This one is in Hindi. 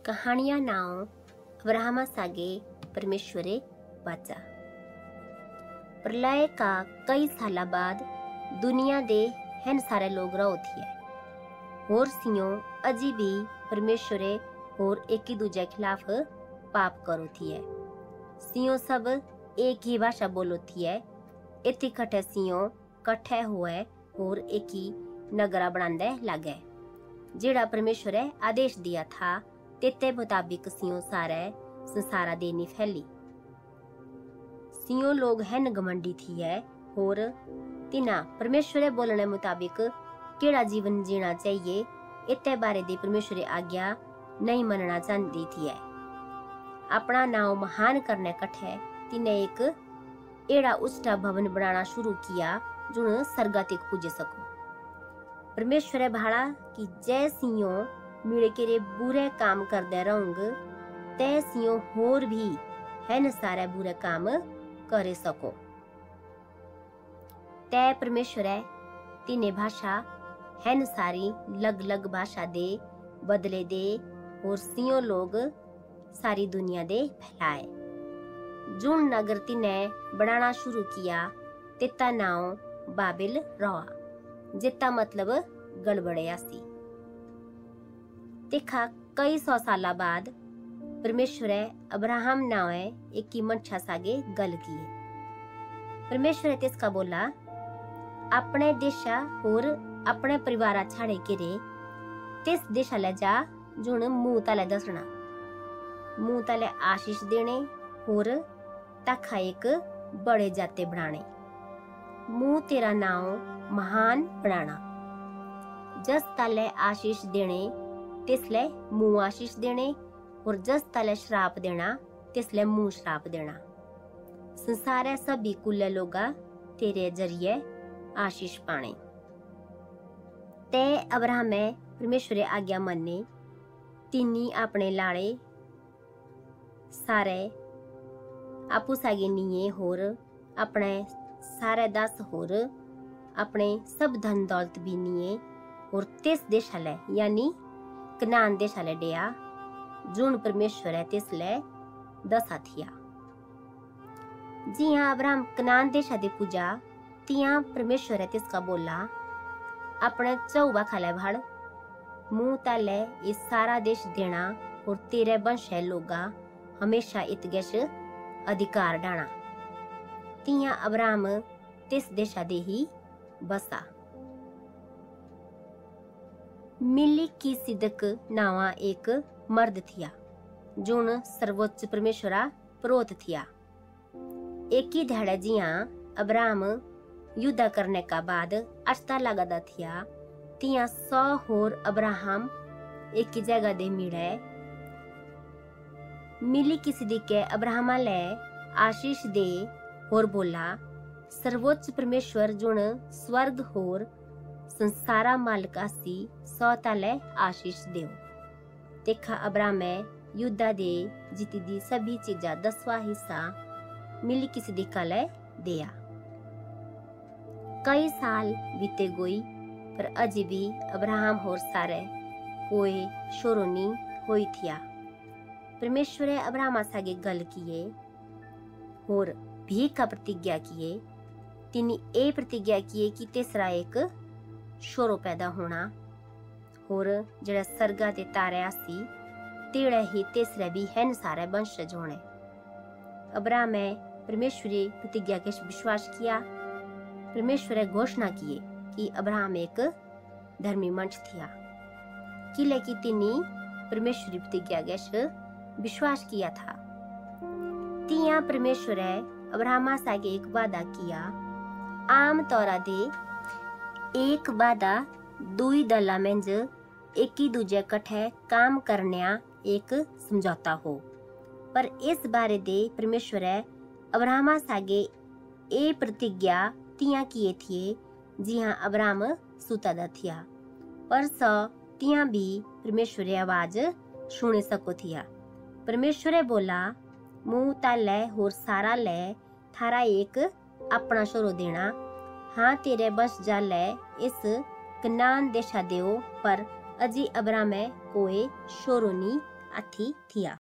कहानियां नाव अब्राहमा सागे परमेश्वरे वाचा। प्रलय का कई साल बाद दुनिया दे हैन सारे लोग रहो थिए और सियों अजी भी परमेश्वरे और एक दूजे खिलाफ पाप करो थिए। सियों सब एक ही भाषा बोलो थिए। इति कठे सियों कठे हुए और एक ही नगरा बनांदे लगे। जेड़ा परमेश्वरे आदेश दिया था तेते मुताबिक सियों सारे संसारा देनी फैली। सियों लोग हैन घमंडी थी है और तिना परमेश्वरे बोलने मुताबिक केड़ा जीवन जीना चाहिए इत्ते बारे दी परमेश्वरे आज्ञा नहीं मनना चाहती थी है। अपना नाव महान करने कठे तिने एक एड़ा उच्चा भवन बनाना शुरू किया जो सरगातिक पूजे सको। परमेश्वरे भाड़ा कि जय सियों मिले के बुरे काम कर दे रहूंग तय सियों होर भी हैन सारे बुरे काम करे सको। तय परमेश्वरे तीने भाषा हैन सारी लग लग भाषा दे बदले दे और सियों लोग सारी दुनिया दे फैलाए। जून नगर तिने बनाना शुरू किया तिता नाव बाबिल रहा जिता मतलब गड़बड़िया सी। देखा कई सौ साल बाद परमेश्वरे अब्राहम नावे एक की मनशा सागे गल किए। परमेश्वरे तिसका बोला अपने देशा और अपने परिवारा छाड़े के रे तिस देशा ले जा जुन मुंह तले दसना मुंह तले आशीष देने और तखा एक बड़े जाते बनाने मुंह तेरा नाव महान बनाना जस तले आशीष देने तिसले मुंह आशीष देने और जस तले श्राप देना तिसले मुंह श्राप देना। संसारे सभी कुल्ले लोगा तेरे जरिए आशीष पाने। ते अब्राहम में परमेश्वरे आज्ञा मनने तिन्नी अपने लाड़े सारे आपू सागे निये होर अपने सारे दास होर अपने सब धन दौलत भी निये और तिस देश ले यानी कनान देश ले डेया जून परमेश्वर है तिसले दसा थिया। जी हाँ अब्राहम कनान देश दे पूजा तिया परमेश्वर है तिसका बोला अपने चौबा खाले भाड़ मुंह ताले इस सारा देश देना और तेरे वंश है लोगा हमेशा इतगेश अधिकार डाना। तिया अब्राहम तिस देशा दे ही बसा। मिली की सिदक नावा एक मर्द थिया जोन सर्वोच्च परमेश्वरा प्रोत थिया। एक ही धड़े जिया अब्राहम युद्ध करने का बाद अश्ता लगादा थिया तिया 100 होर अब्राहम एक ही जगह दे मिले मिली की सिदक के अब्राहम ले आशीष दे और बोला सर्वोच्च परमेश्वर जोन स्वर्ग होर संसारा मालिका सी 100 ताले आशीष देव। देखा अब्राहम में युद्धा दे जीती दी सभी चीजा 10वां हिस्सा मिली किसी दिक्का ले दिया। कई साल बीते गोई पर अजी भी अब्राहम होर सारे कोई शोरोनी होई थिया। परमेश्वरे अब्राहम सागे गल किए और भी का प्रतिज्ञा किए तिनी ए प्रतिज्ञा किए कि तीसरा एक शोरो पैदा होना और जड़ा सरगा ते तारे आसी तेड़ा ही तीसरे भी हैन सारे वंशज होने। अब्राहम में परमेश्वरी प्रतिज्ञा के विश्वास किया। परमेश्वर घोषणा किए कि अब्राहम एक धर्मी मनुष्य थिया किले की तिनी परमेश्वरी प्रतिज्ञा के विश्वास किया था। तिया परमेश्वर अब्राहम सागे एक वादा किया आम तौरा दे एक वादा दुई दला मेंज एक ही दूजे कठे काम करने एक समझौता हो पर इस बारे दे परमेश्वर अब्राहम सागे ए प्रतिज्ञा तिया किए थिए जी हाँ अब्राहम सुतादा थिया पर सो तिया भी परमेश्वर आवाज सुने सको थिया। परमेश्वर बोला मुंह ताले होर सारा ले थारा एक अपना शोरो देना हाँ तेरे बस जाले इस कनान देशा देओ पर अजी अब्राहम कोई शोरो नी अथी थिया।